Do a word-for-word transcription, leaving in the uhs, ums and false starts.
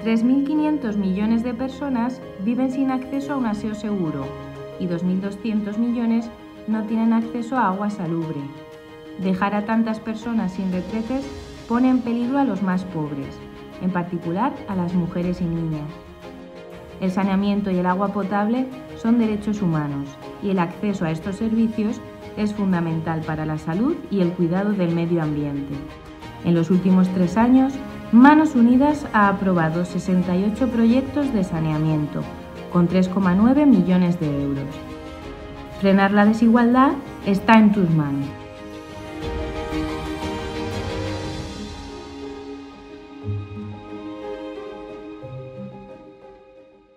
tres mil quinientos millones de personas viven sin acceso a un aseo seguro y dos mil doscientos millones no tienen acceso a agua salubre. Dejar a tantas personas sin retretes pone en peligro a los más pobres, en particular a las mujeres y niñas. El saneamiento y el agua potable son derechos humanos y el acceso a estos servicios es fundamental para la salud y el cuidado del medio ambiente. En los últimos tres años, Manos Unidas ha aprobado sesenta y ocho proyectos de saneamiento, con tres coma nueve millones de euros. Frenar la desigualdad está en tus manos.